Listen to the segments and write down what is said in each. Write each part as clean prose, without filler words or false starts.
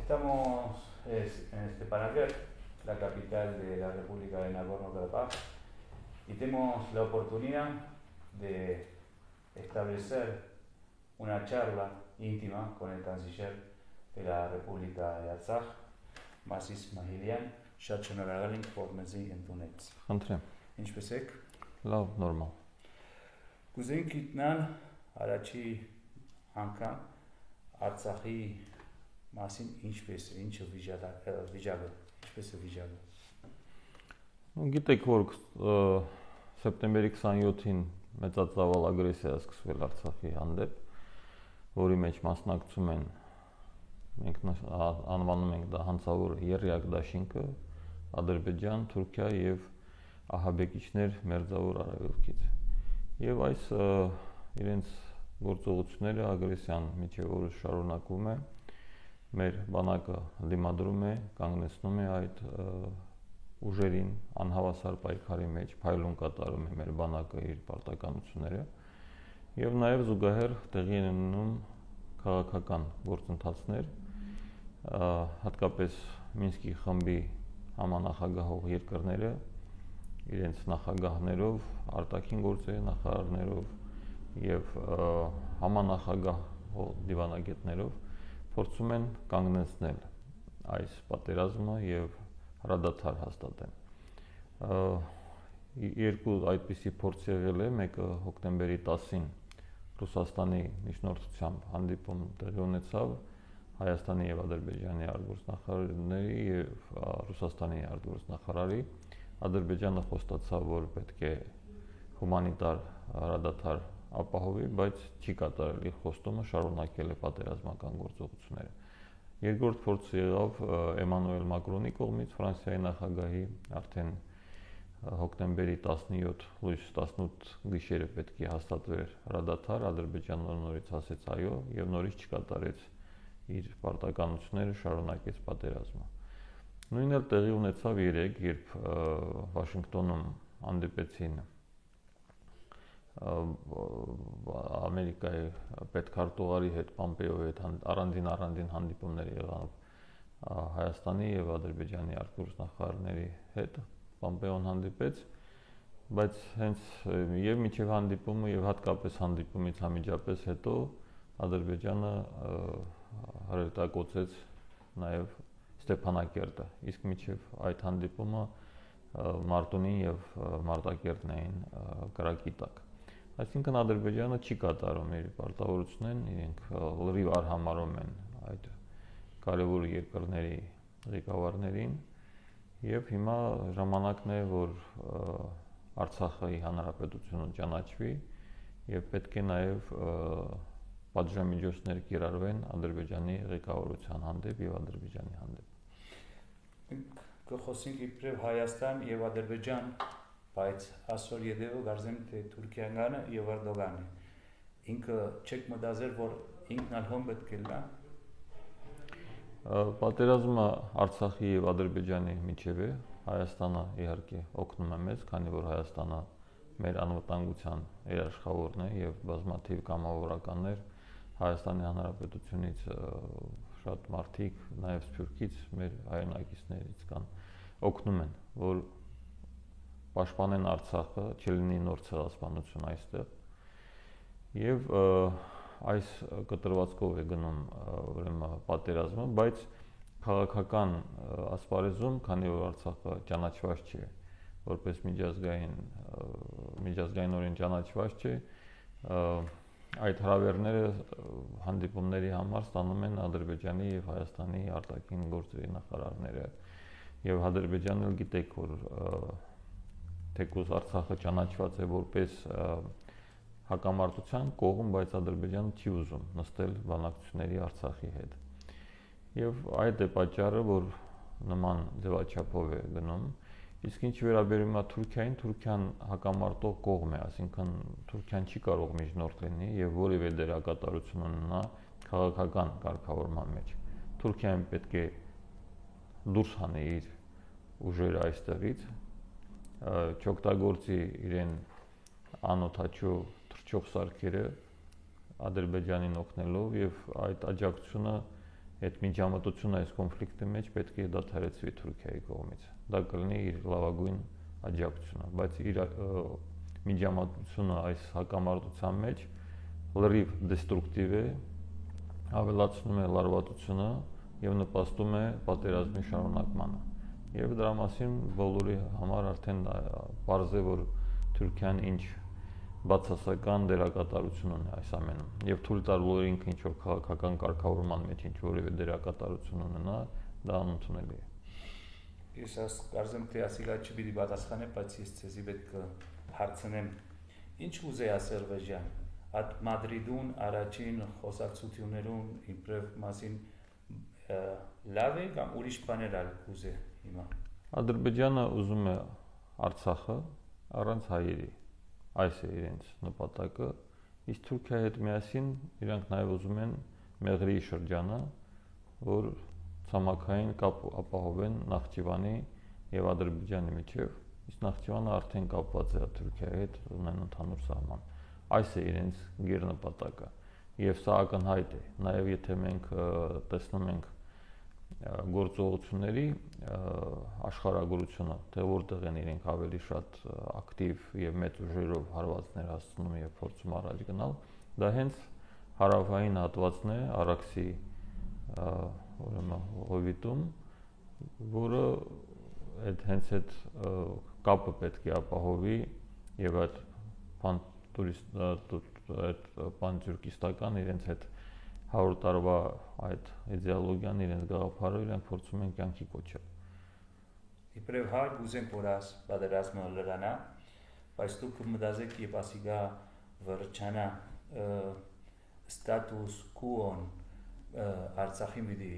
Estamos en Stepanakert, la capital de la República de Nagorno-Karabaj, y tenemos la oportunidad de establecer una charla íntima con el canciller de la República de Artsaj, Masis Mahilian, Shachonaragalin Formezi Entunets. Între. Ինչպես եք? Լավ, նորմալ։ Կուզենք գիտնալ առաջի անգամ Արցախի մասին ինչպես է, ինչը վիճակը, ինչպես է վիճակը։ Գիտեք, որ սեպտեմբերի 27-ին մեծածավալ ագրեսիա սկսվել Արցախի հանդեպ, որի մեջ մասնակցում են մենք անվանում ենք դա հանցավոր եռյակ դաշինքը, Ադրբեջան, Թուրքիա եւ ահաբեկիչներ Մերձավոր Արևելքից։ Եվ այս իրենց գործողությունները ագրեսիան միջև օրս շարունակվում է, մեր բանակը դիմադրում է, կանգնեցնում է այդ ուժերին անհավասար պայքարի մեջ, փայլուն կատարում է մեր բանակը իր պարտականությունները եւ նաեւ զուգահեռ տեղի են ունենում քաղաքական գործընթացներ, հատկապես Մինսկի խմբի համանախագահող երկրները իրենց նախագահներով, արտաքին գործերի նախարարներով եւ համանախագահ դիվանագետներով փորձում են կանգնեցնել այս պատերազմը եւ հրադադար հաստատեն։ Երկու այդպիսի փորձ եղել է, մեկը հոկտեմբերի 10-ին Ռուսաստանի միջնորդությամբ հանդիպում տեղի ունեցավ Հայաստանի եւ Ադրբեջանի արտգործնախարարների եւ Ռուսաստանի արտգործնախարարի Ադրբեջանը խոստացավ, որ պետք է հումանիտար հրադադար ապահովի, բայց չի կատարել իր խոստումը, շարունակել է պատերազմական գործողությունները։ Երկրորդ փորձը եղավ Էմանուել Մակրոնի կողմից, Ֆրանսիայի նախագահի, արդեն հոկտեմբերի 17 լույս 18 գիշերը պետք է հաստատվեր հրադադար, Ադրբեջանը նորից ասեց այո եւ նորից չկատարեց իր պարտականությունները, շարունակեց պատերազմը։ Նույնն էլ տեղի ունեցավ երեկ, երբ Վաշինգտոնում հանդիպեցին Ամերիկայի պետքարտուղարի հետ, Պոմպեոյի հետ առանձին հանդիպումներ եղավ Հայաստանի եւ Ադրբեջանի արտգործնախարարների հետ, Պոմպեոն հանդիպեց, բայց հենց եւ միջև հանդիպումը եւ հատկապես հանդիպումից անմիջապես հետո Ադրբեջանը հրետակոծեց նաեւ Ստեփանակերտը, իսկ միջև այդ հանդիպումը Մարտունին եւ Մարտակերտն էին կրակի տակ։ Այսինքն Ադրբեջանը չի կատարում իր պարտավորություններն, իրենք լրիվ արհամարհում են այդ կարևոր երկրների ղեկավարներին եւ հիմա ժամանակն է, որ Արցախի հանրապետությունը ճանաչվի եւ պետք է նաեւ պատժամիջոցներ կիրառվեն Ադրբեջանի ղեկավարության հանդեպ եւ Ադրբեջանի հանդեպ։ Կխոսենք իբրև Հայաստան եւ Ադրբեջան, բայց այսօր յետևը գարզեմ թե Թուրքիան եւ Էրդողանը։ Ինքը չեք մտածել, որ ինքն ալ հոմ պետք է լա։ Պատերազմը Արցախի եւ Ադրբեջանի միջև է, Հայաստանը իհարկե օգնում է մեզ, քանի որ Հայաստանը մեր անվտանգության երաշխավորն է եւ բազմաթիվ կամավորականներ Հայաստանի Հանրապետությունից շատ մարդիկ, նաեւ Սփյուռքից, մեր հայրենակիցներից կան, օգնում են, որ պաշտպանեն Արցախը, չլինի նոր ցեղասպանություն այստեղ։ Եվ այս կտրվածքով է գնում ուրեմն պատերազմը, բայց քաղաքական ասպարեզում, քանի որ Արցախը ճանաչված չէ, որպես միջազգայինորեն ճանաչված չէ, այդ հրավերները հանդիպումների համար ստանում են Ադրբեջանի եւ Հայաստանի արտաքին գործերի նախարարները եւ Ադրբեջանը էլ գիտեք, որ թեկուզ Արցախը ճանաչված է որպես հակամարտության կողմ, բայց Ադրբեջանը չի ուզում նստել բանակցությունների Արցախի հետ։ Եվ այդ է պատճառը, որ նման ձևաչափով է գնում։ Իսկ ինչ վերաբերում է Թուրքիային, Թուրքիան հակամարտող կողմ է, այսինքն Թուրքիան չի կարող միջնորդ լինի եւ որևէ դերակատարություն ունենա քաղաքական կարգավորման մեջ։ Թուրքիան պետք է դուրս հանի իր ուժերը այստեղից, չօգտագործի իրեն անօթաչու թռչող սարքերը Ադրբեջանին օգնելով եւ այդ աջակցությունը այդ միջամտությունը այս կոնֆլիկտի մեջ պետք է դադարեցվի Թուրքիայի կողմից։ Դա կլինի իր լավագույն աջակցությունը, բայց իր միջամտությունը այս հակամարտության մեջ լրիվ դեստրուկտիվ է, ավելացնում է լարվածությունը եւ նպաստում է պատերազմի շարունակմանը։ Եվ դրա մասին բոլորի համար արդեն պարզ է, որ Թուրքիան ինչ բացասական դերակատարություն ունի այս ամենում։ Եվ թույլ տալու որ ինքը ինչ որ քաղաքական կարգավորման մեջ ինչ որևէ դերակատարություն ունենա, դա անընդունելի է։ Ես կարծեմ թե ասիլա չպիտի պատասխանեմ, բայց ես ցեզի պետք է հարցնեմ, ինչ ուզե Ադրբեջան at Մադրիդում առաջին խոսակցություններում իբրև մասին լավ է կամ ուրիշ բաներ ալ ուզե հիմա։ Ադրբեջանը ուզում է Արցախը առանց հայերի, այս է իրենց նպատակը, իսկ Թուրքիայի հետ միասին իրանք նաև ուզում են Մեղրիի շրջանը, որ ցամաքային կապ ապահովեն Նախճիվանի եւ Ադրբեջանի միջև, իսկ Նախճիվանը արդեն կապված է Թուրքիայի հետ, ունեն ընդհանուր սահման։ Այս է իրենց գերնպատակը եւ սա ակնհայտ է, նաեւ եթե մենք տեսնում ենք գործողությունների աշխարհագրությունը, թե որտեղ են իրենք ավելի շատ ակտիվ եւ մեծ ուժերով հարվածներ հասցնում եւ փորձում առաջ գնալ, դա հենց հարավային հատվածն է Արաքսի ուրեմն հովիտում, որը հենց այդ կապը պետք է ապահովի եւ այդ պանթյուրքիստական իրենց այդ 100 տարվա այդ իդեոլոգիան իրենց գաղափարը իրենք փորձում են կյանքի կոչել։ Իբրև հայ գուզեն փորած պատերազմը լրանա, բայց դուք մտածեք եւ ասիգա վրճանա status quo-ն Արցախի միտի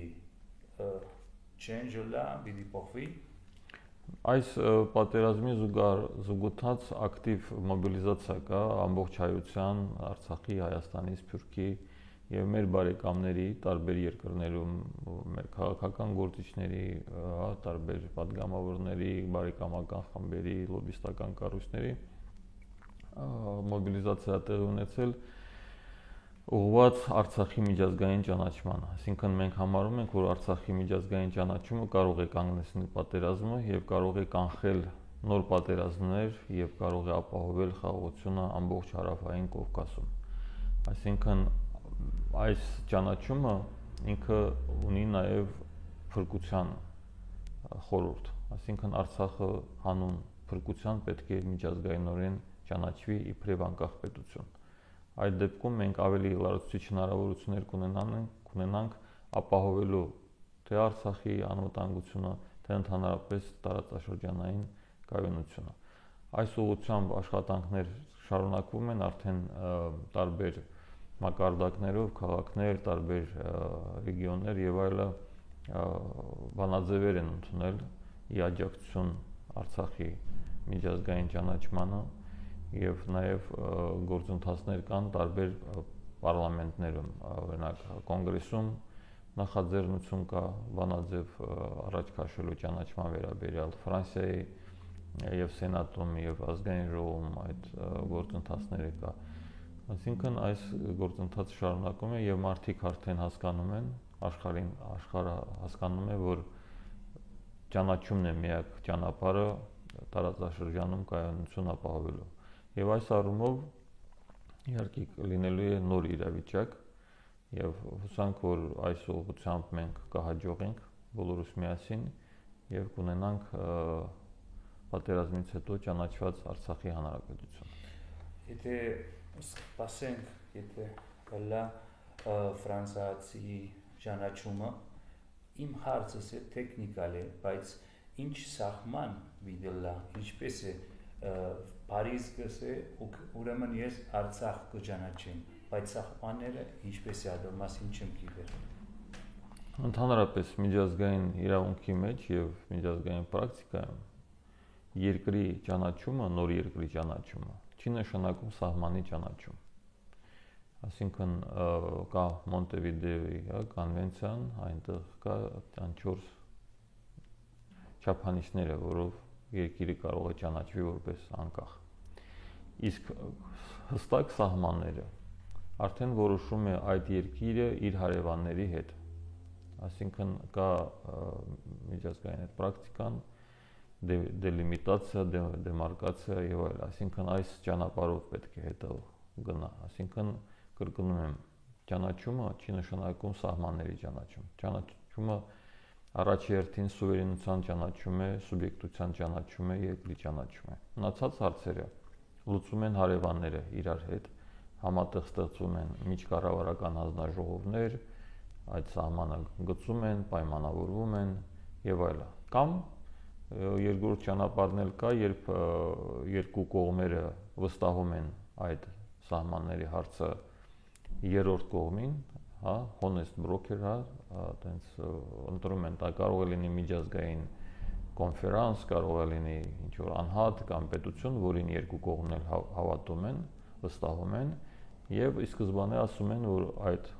change-ը պիտի փոխվի։ Այս պատերազմի զուգընթաց ակտիվ մոբիլիզացիա կա ամբողջ հայության, Արցախի, Հայաստանի, Սփյուռքի եւ մեր բարեկամների տարբեր երկրներում, մեր քաղաքական գործիչների, տարբեր падգամավորների, բարեկամական խմբերի, լոբիստական կառույցների մոբիլիզացիա տեղի ունեցել ուղղված Արցախի միջազգային ճանաչմանը, այսինքն մենք համարում ենք, որ Արցախի միջազգային ճանաչումը կարող է կանգնեցնել պատերազմը եւ կարող է կանխել նոր պատերազմներ եւ կարող է ապահովել խաղաղությունը ամբողջ հարավային Կովկասում։ Այսինքն այս ճանաչումը ինքը ունի նաեւ փրկության խորհուրդ, այսինքն Արցախը հանուն փրկության պետք է միջազգայինորեն ճանաչվի իբրև անկախ պետություն։ Այդ դեպքում մենք ավելի լարացուցիչ հնարավորություններ կունենանք ապահովելու թե Արցախի անվտանգությունը, թե ընդհանրապես տարածաշրջանային կայունությունը։ Այս ուղղությամբ աշխատանքներ շարունակվում են արդեն տարբեր մակարդակներով, քաղաքներ, տարբեր ռեգիոններ եւ այլը բանաձևեր են ընդունել ի աջակցություն Արցախի միջազգային ճանաչմանը եւ նաեւ գործընթացներ կան տարբեր պարլամենտներում, օրինակ կոնգրեսում նախաձեռնություն կա բանաձև առաջ քաշելու ճանաչման վերաբերյալ Ֆրանսիայի եւ Սենատում եւ ազգային ժողովում այդ գործընթացները կա։ Այսինքն այս գործընթացը շարունակվում է եւ մարդիկ արդեն հասկանում են, աշխարհը հասկանում է, որ ճանաչումն է միակ ճանապարհը տարածաշրջանում կայունություն ապահովելու։ Եվ այս առումով իհարկե լինելու է նոր իրավիճակ եւ հուսանք, որ այս ուղղությամբ մենք կհաջողենք բոլորս միասին եւ կունենանք պատերազմից հետո ճանաչված Արցախի հանրապետություն։ Եթե սպասենք, եթե կլա ֆրանսիացի ճանաչումը, իմ հարցս է տեխնիկալ է, բայց ինչ սահման վիդելա, ինչպես է Փարիզ գսե ուրեմն ես Արցախ կճանաչեմ, բայց սահմանները ինչպես է ադո մասին չեմ գիտեր։ Ընդհանրապես միջազգային իրավունքի մեջ եւ միջազգային պրակտիկայում երկրի ճանաչումը, նոր երկրի ճանաչումը չի նշանակում սահմանի ճանաչում։ Այսինքն կա Մոնտեվիդեոյի կոնվենցիան, այնտեղ կա 4 չափանիշները, որով երկիրը կարող է ճանաչվի որպես անկախ։ Իսկ հստակ սահմանները արդեն որոշում է այդ երկիրը իր հարևանների հետ։ Այսինքն կա միջազգային այդ պրակտիկան, դելիմիտացիա, դեմարկացիա եւ այլ, այսինքն այս ճանապարհով պետք է հետո գնա, այսինքն կրկնում եմ, ճանաչումը չի նշանակում սահմանների ճանաչում, ճանաչումը առաջի հերթին սուվերենության ճանաչում է, սուբյեկտության ճանաչում է, երկրի ճանաչում է։ Մնացած հարցերը լուծում են հարևանները իրար հետ, համատեղ ստեղծում են միջկառավարական հանձնաժողովներ, այդ սահմանը գծում են, պայմանավորվում են եւ այլն։ Կամ երկրորդ ճանապարհն էլ կա, երբ երկու կողմերը վստահում են այդ սահմանների հարցը երրորդ կողմին, հա, honest broker, հա, այտենց ընտրում են, դա կարող է լինի միջազգային կոնֆերանս, կարող է լինի ինչ-որ անհատ կամ պետություն, որին երկու կողմն էլ հավատում են, վստահում են եւ ի սկզբանե ասում են, որ այդ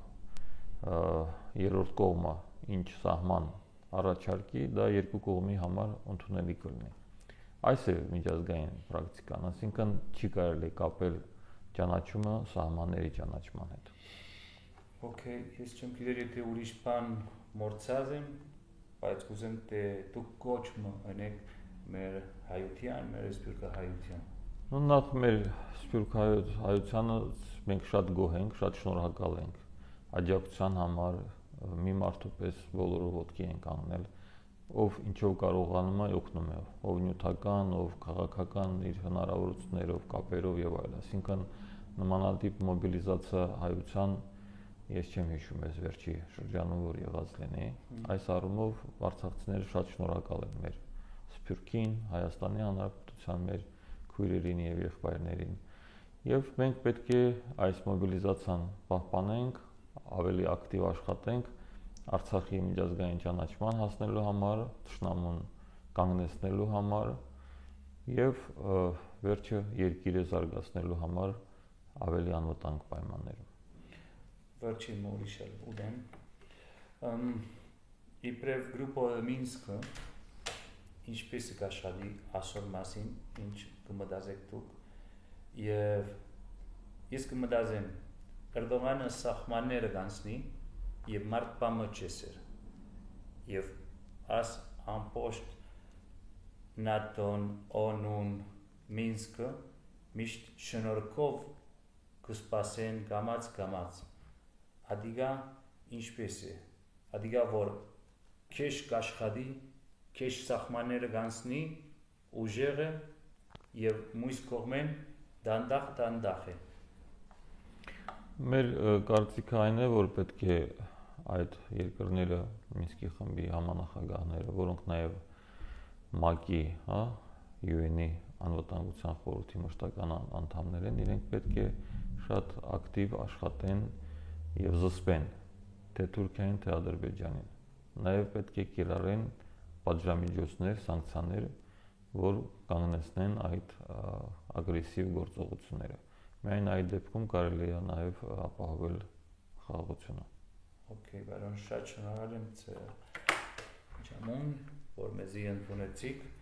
երրորդ կողմը ինչ սահման առաջարկի, դա երկու կողմի համար ընդունելի կլինի։ Այս է միջազգային պրակտիկան, այսինքն չի կարելի կապել ճանաչումը սահմանների ճանաչման հետ։ Okay, ես չեմ գիտեր եթե ուրիշ բան մորցած եմ, բայց կուզեմ թե դուք կոչումը անեք մեր հայության, մեր սփյուռքը հայության։ Ну նախ մեր սփյուռք հայությանը մենք շատ գոհ ենք, շատ շնորհակալ ենք աջակցության համար, մի մարդու պես բոլորը ոտքի են կանգնել, ով ինչով կարողանում է օգնում է, ով նյութական, ով քաղաքական իր հնարավորություններով, կապերով եւ այլն, այսինքն նմանատիպ մոբիլիզացիա հայության ես չեմ հիշում ես վերջի շրջանում որ եղած լինի, այս առումով արցախցիները շատ շնորհակալ են մեր սփյուռքին, Հայաստանի Հանրապետության մեր քույրերին եւ եղբայրներին։ Եվ մենք պետք է այս մոբիլիզացիան պահպանենք, ավելի ակտիվ աշխատենք Արցախի միջազգային ճանաչման հասնելու համար, թշնամուն կանգնեցնելու համար եւ վերջը երկիրը զարգացնելու համար ավելի անվտանգ պայմաններում։ Վերջին մորիշել ուդեմ իբրև գրուպը Մինսկը ինչպես է կաշխատի այսօր մասին ինչ կմտածեք դուք եւ ես կմտածեմ Էրդողանը սահմանները կանցնի եւ մարդ բամը չեսեր եւ աս ամբողջ ՆԱՏՕ-ն, ONU-ն, Մինսկը միշտ շնորհքով կսպասեն կամած Ադիգա ինչպես է, ադիգա որ քեշ կաշխատի, քեշ սահմանները կանցնի, ուժեղը եւ մյուս կողմեն դանդաղ է։ Մեր կարծիքը այն է, որ պետք է այդ երկրները Մինսկի խմբի համանախագահները, որոնք նաեւ ՄԱԿ-ի, հա, UN-ի անվտանգության խորհրդի մշտական անդամներ են, իրենք պետք է շատ ակտիվ աշխատեն եւ զսպեն թե Թուրքիային, թե Ադրբեջանին։ Նաեւ պետք է կիրառեն պատժամիջոցներ, սանկցիաներ, որ կանգնեցնեն այդ ագրեսիվ գործողությունները։ Միայն այդ դեպքում կարելի է նաեւ ապահովել խաղաղությունը։ Okay, բարոն շատ շնորհակալ եմ ձեր ժամուն, որ մեզ ընդունեցիք։